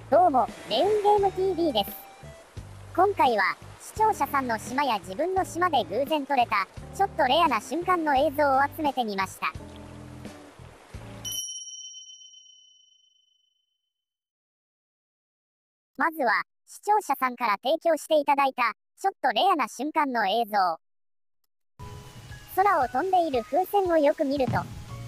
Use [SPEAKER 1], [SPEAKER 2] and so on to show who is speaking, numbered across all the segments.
[SPEAKER 1] どうも、レウンゲーム TV です。今回は、視聴者さんの島や自分の島で偶然撮れた、ちょっとレアな瞬間の映像を集めてみました。まずは、視聴者さんから提供していただいた、ちょっとレアな瞬間の映像。空を飛んでいる風船をよく見ると、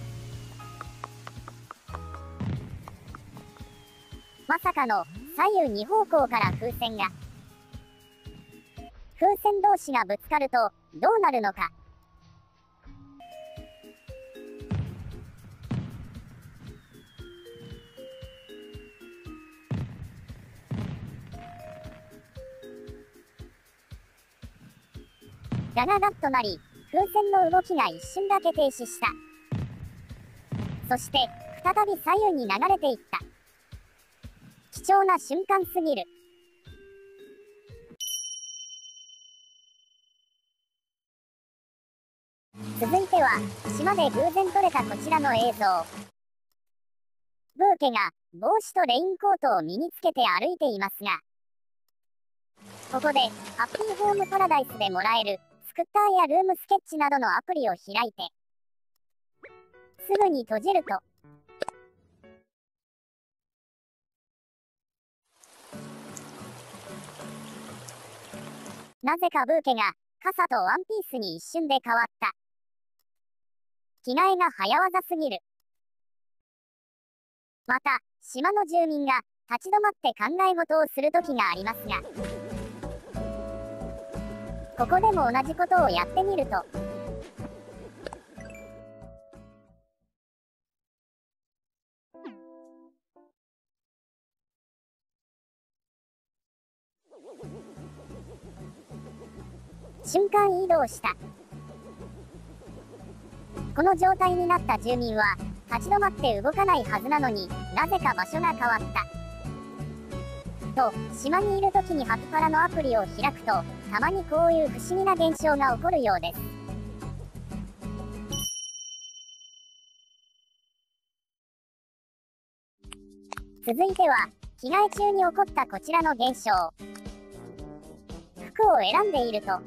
[SPEAKER 1] まさかの左右2方向から風船が。風船同士がぶつかるとどうなるのか。ガガガッとなり、風船の動きが一瞬だけ停止した。そして再び左右に流れていった。貴重な瞬間すぎる。続いては、島で偶然撮れたこちらの映像。ブーケが帽子とレインコートを身につけて歩いていますが、ここでハッピーホームパラダイスでもらえるスクッターやルームスケッチなどのアプリを開いて、すぐに閉じると、なぜかブーケが傘とワンピースに一瞬で変わった。着替えが早業すぎる。また、島の住民が立ち止まって考え事をする時がありますが、ここでも同じことをやってみると、瞬間移動した。この状態になった住民は立ち止まって動かないはずなのに、なぜか場所が変わった。と、島にいる時にハピパラのアプリを開くと、たまにこういう不思議な現象が起こるようです。続いては、着替え中に起こったこちらの現象。服を選んでいると、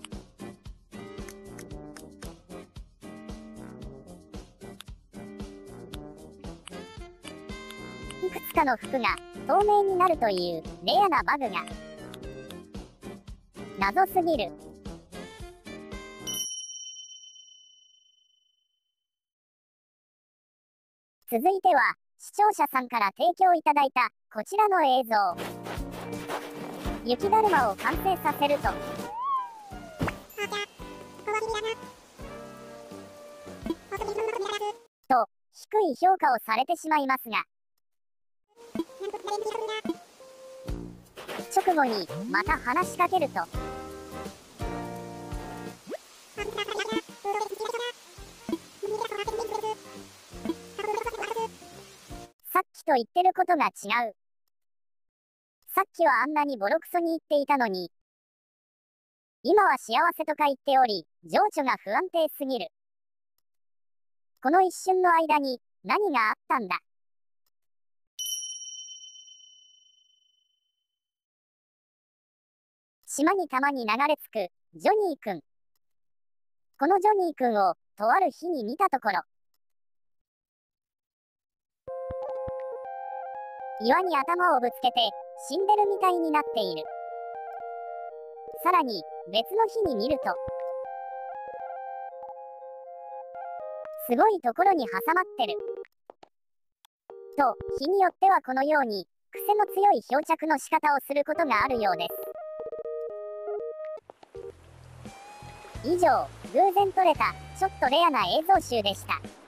[SPEAKER 1] いくつかの服が透明になるというレアなバグが。謎すぎる。続いては、視聴者さんから提供いただいたこちらの映像。雪だるまを完成させると、と、低い評価をされてしまいますが、直後にまた話しかけると、さっきと言ってることが違う。さっきはあんなにボロクソに言っていたのに、今は幸せとか言っており、情緒が不安定すぎる。この一瞬の間に何があったんだ。島にたまに流れ着くジョニーくん。このジョニーくんをとある日に見たところ、岩に頭をぶつけて死んでるみたいになっている。さらに別の日に見ると、すごいところに挟まってる。と、日によってはこのように癖の強い漂着の仕方をすることがあるようです。以上、偶然撮れたちょっとレアな映像集でした。